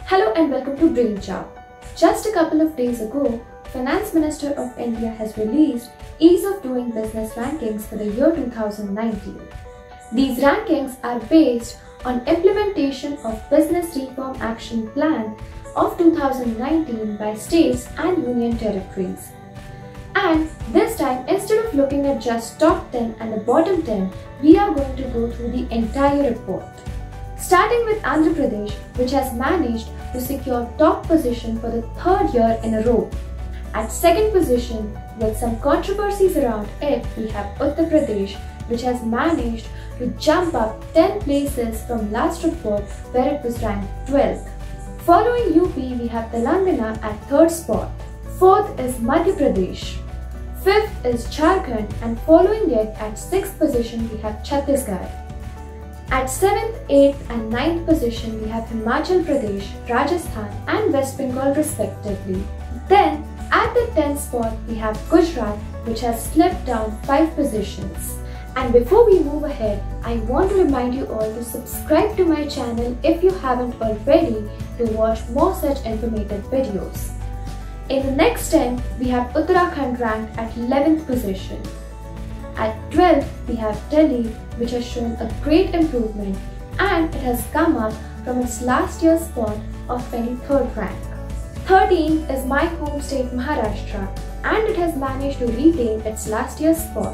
Hello and welcome to Brain Chow. Just a couple of days ago, Finance Minister of India has released Ease of Doing Business rankings for the year 2019. These rankings are based on implementation of Business Reform Action Plan of 2019 by states and union territories. And this time, instead of looking at just top 10 and the bottom 10, we are going to go through the entire report. Starting with Andhra Pradesh, which has managed to secure top position for the third year in a row. At second position, with some controversies around it, we have Uttar Pradesh, which has managed to jump up 10 places from last report where it was ranked 12th. Following UP, we have Telangana at third spot. Fourth is Madhya Pradesh. Fifth is Jharkhand, and following it at sixth position, we have Chhattisgarh. At 7th, 8th and 9th position, we have Himachal Pradesh, Rajasthan and West Bengal respectively. Then, at the 10th spot, we have Gujarat, which has slipped down 5 positions. And before we move ahead, I want to remind you all to subscribe to my channel if you haven't already to watch more such informative videos. In the next 10, we have Uttarakhand ranked at 11th position. At 12th, we have Delhi, which has shown a great improvement and it has come up from its last year's spot of 23rd rank. 13th is my home state Maharashtra and it has managed to retain its last year's spot.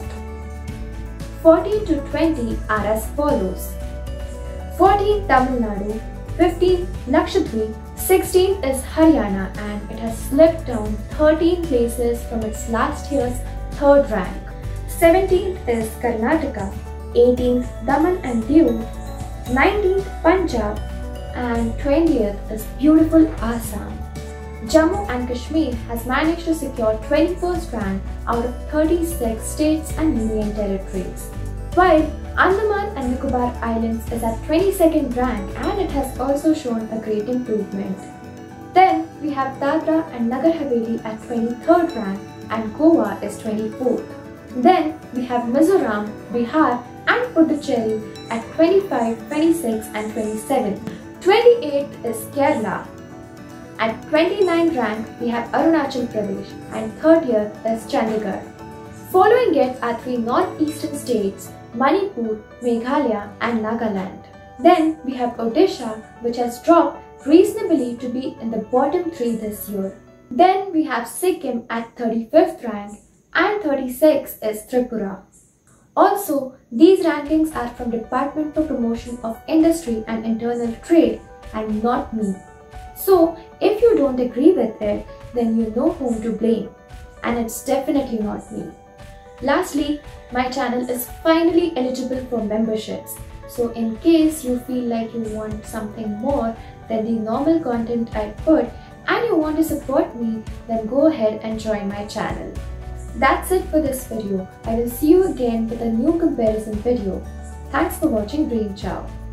14 to 20 are as follows. 14th Tamil Nadu, 15th Lakshadweep, 16th is Haryana and it has slipped down 13 places from its last year's third rank. 17th is Karnataka, 18th Daman and Diu, 19th Punjab and 20th is beautiful Assam. Jammu and Kashmir has managed to secure 21st rank out of 36 states and union territories, while Andaman and Nicobar Islands is at 22nd rank and it has also shown a great improvement. Then we have Dadra and Nagar Haveli at 23rd rank and Goa is 24th. Then we have Mizoram, Bihar and Puducherry at 25, 26 and 27. 28th is Kerala. At 29th rank, we have Arunachal Pradesh and 30th is Chandigarh. Following it are 3 northeastern states, Manipur, Meghalaya and Nagaland. Then we have Odisha, which has dropped reasonably to be in the bottom 3 this year. Then we have Sikkim at 35th rank and 36 is Tripura. Also, these rankings are from Department for Promotion of Industry and Internal Trade and not me. So, if you don't agree with it, then you know whom to blame. And it's definitely not me. Lastly, my channel is finally eligible for memberships. So in case you feel like you want something more than the normal content I put and you want to support me, then go ahead and join my channel. That's it for this video. I will see you again with a new comparison video. Thanks for watching Brain Chow.